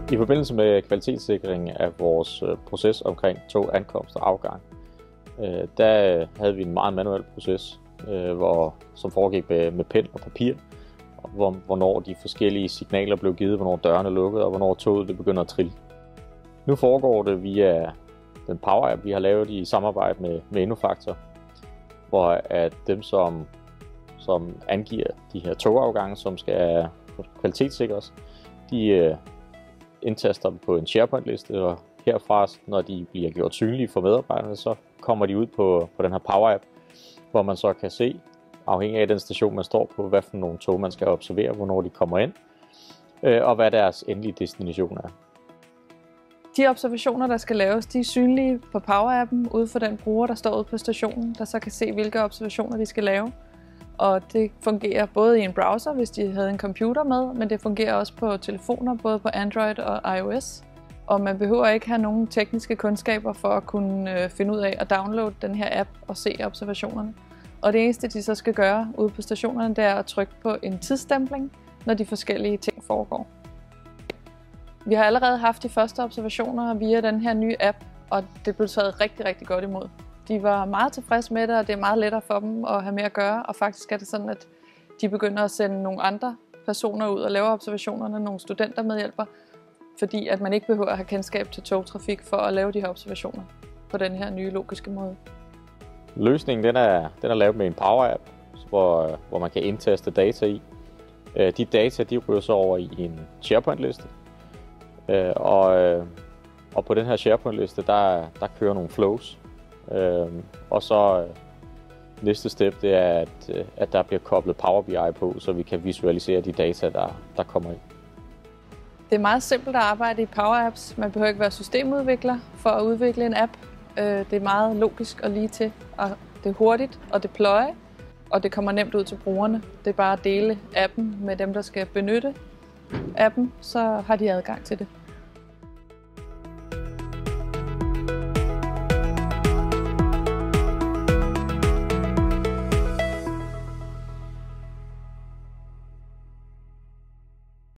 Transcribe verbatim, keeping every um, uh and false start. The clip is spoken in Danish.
I forbindelse med kvalitetssikring af vores proces omkring tog, ankomst og afgang, der havde vi en meget manuel proces, hvor, som foregik med, med pen og papir, hvor, hvornår de forskellige signaler blev givet, hvornår dørene lukkede og hvornår toget det begynder at trille. Nu foregår det via den Power-app, vi har lavet i samarbejde med, med Innofactor, hvor at dem, som, som angiver de her togafgange, som skal kvalitetssikres, de indtaster dem på en SharePoint-liste, og herfra, når de bliver gjort synlige for medarbejderne, så kommer de ud på, på den her Power-app, hvor man så kan se, afhængig af den station, man står på, hvad for nogle tog man skal observere, hvornår de kommer ind, og hvad deres endelige destination er. De observationer, der skal laves, de er synlige på Power-appen ude for den bruger, der står ude på stationen, der så kan se, hvilke observationer de skal lave. Og det fungerer både i en browser, hvis de havde en computer med, men det fungerer også på telefoner, både på Android og iOS. Og man behøver ikke have nogen tekniske kundskaber for at kunne finde ud af at downloade den her app og se observationerne. Og det eneste, de så skal gøre ude på stationerne, det er at trykke på en tidsstempling, når de forskellige ting foregår. Vi har allerede haft de første observationer via den her nye app, og det blev taget rigtig, rigtig godt imod. De var meget tilfredse med det, og det er meget lettere for dem at have med at gøre. Og faktisk er det sådan, at de begynder at sende nogle andre personer ud og lave observationerne, nogle studenter medhjælper, fordi at man ikke behøver at have kendskab til togtrafik for at lave de her observationer på den her nye logiske måde. Løsningen den er, den er lavet med en Power-app, hvor, hvor man kan indtaste data i. De data de ryger så over i en SharePoint-liste. Og, og på den her SharePoint-liste, der, der kører nogle flows. Og så næste step, det er, at, at der bliver koblet Power B I på, så vi kan visualisere de data, der, der kommer ind. Det er meget simpelt at arbejde i Power Apps. Man behøver ikke være systemudvikler for at udvikle en app. Det er meget logisk og lige til, og det er hurtigt at deploye, og det kommer nemt ud til brugerne. Det er bare at dele appen med dem, der skal benytte appen, så har de adgang til det.